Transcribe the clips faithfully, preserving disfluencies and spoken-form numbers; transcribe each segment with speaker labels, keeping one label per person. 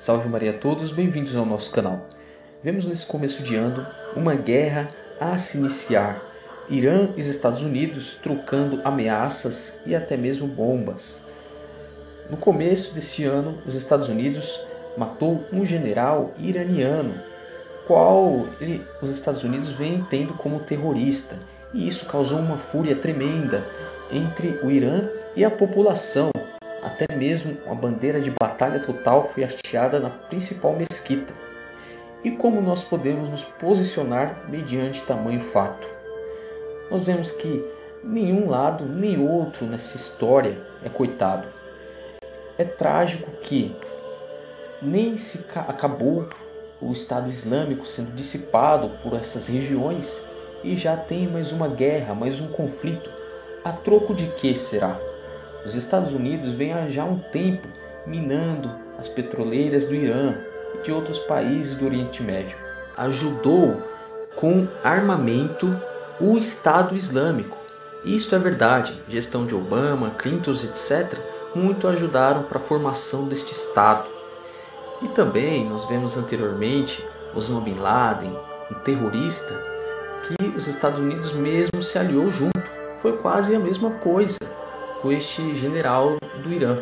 Speaker 1: Salve Maria a todos, bem-vindos ao nosso canal. Vemos nesse começo de ano uma guerra a se iniciar. Irã e os Estados Unidos trocando ameaças e até mesmo bombas. No começo desse ano, os Estados Unidos matou um general iraniano, qual ele, os Estados Unidos vêm tendo como terrorista. E isso causou uma fúria tremenda entre o Irã e a população. Até mesmo a bandeira de batalha total foi hasteada na principal mesquita. E como nós podemos nos posicionar mediante tamanho fato? Nós vemos que nenhum lado nem outro nessa história é coitado. É trágico que nem se acabou o Estado Islâmico sendo dissipado por essas regiões e já tem mais uma guerra, mais um conflito. A troco de que será? Os Estados Unidos vêm há já um tempo minando as petroleiras do Irã e de outros países do Oriente Médio. Ajudou com armamento o Estado Islâmico. Isto é verdade. Gestão de Obama, Clinton, etcétera muito ajudaram para a formação deste Estado. E também nós vemos anteriormente Osama Bin Laden, um terrorista, que os Estados Unidos mesmo se aliou junto. Foi quase a mesma coisa com este general do Irã.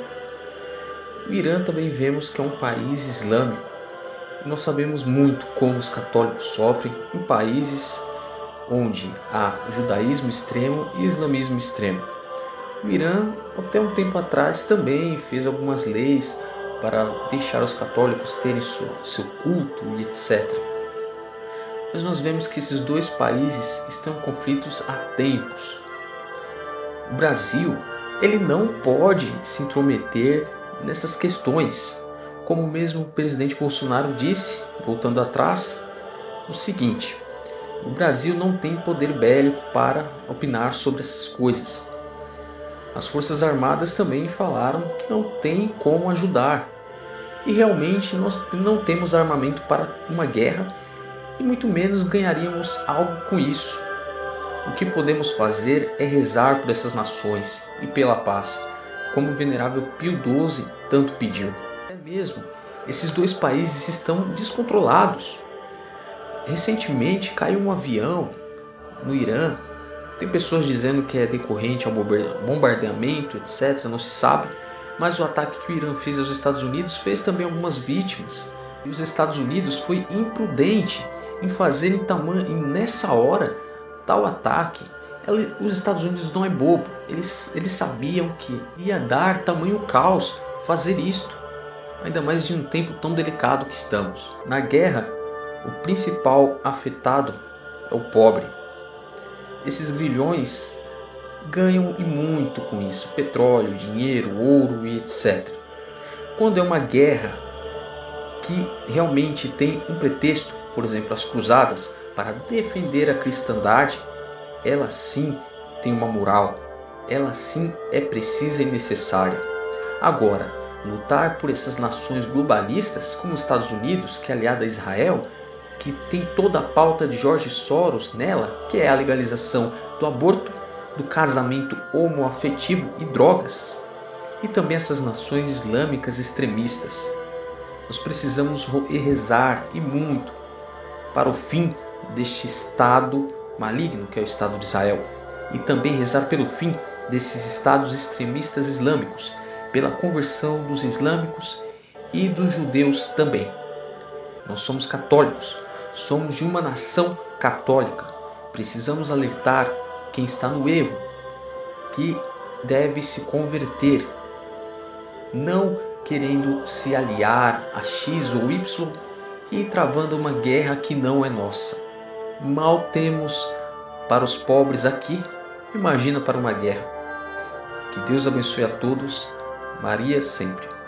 Speaker 1: O Irã também vemos que é um país islâmico. E nós sabemos muito como os católicos sofrem em países onde há judaísmo extremo e islamismo extremo. O Irã, até um tempo atrás, também fez algumas leis para deixar os católicos terem seu culto e etcétera. Mas nós vemos que esses dois países estão em conflitos há tempos. O Brasil, ele não pode se intrometer nessas questões. Como mesmo o presidente Bolsonaro disse, voltando atrás, o seguinte: o Brasil não tem poder bélico para opinar sobre essas coisas. As Forças Armadas também falaram que não tem como ajudar. E realmente nós não temos armamento para uma guerra e muito menos ganharíamos algo com isso. O que podemos fazer é rezar por essas nações e pela paz, como o venerável Pio doze tanto pediu. É mesmo, esses dois países estão descontrolados. Recentemente caiu um avião no Irã. Tem pessoas dizendo que é decorrente ao bombardeamento, etcétera. Não se sabe. Mas o ataque que o Irã fez aos Estados Unidos fez também algumas vítimas. E os Estados Unidos foi imprudente em fazer em tamanho, nessa hora tal ataque. Os Estados Unidos não é bobo. Eles, eles sabiam que ia dar tamanho caos fazer isto. Ainda mais em um tempo tão delicado que estamos. Na guerra, o principal afetado é o pobre. Esses grilhões ganham e muito com isso. Petróleo, dinheiro, ouro e etcétera. Quando é uma guerra que realmente tem um pretexto, por exemplo, as cruzadas, para defender a cristandade, ela sim tem uma moral. Ela sim é precisa e necessária. Agora, lutar por essas nações globalistas, como os Estados Unidos, que é aliada a Israel, que tem toda a pauta de George Soros nela, que é a legalização do aborto, do casamento homoafetivo e drogas, e também essas nações islâmicas extremistas. Nós precisamos rezar e muito para o fim deste Estado maligno que é o Estado de Israel, e também rezar pelo fim desses estados extremistas islâmicos, pela conversão dos islâmicos e dos judeus também. Nós somos católicos, somos de uma nação católica. Precisamos alertar quem está no erro, que deve se converter, não querendo se aliar a X ou Y e travando uma guerra que não é nossa. Mal temos para os pobres aqui, imagina para uma guerra. Que Deus abençoe a todos. Maria sempre.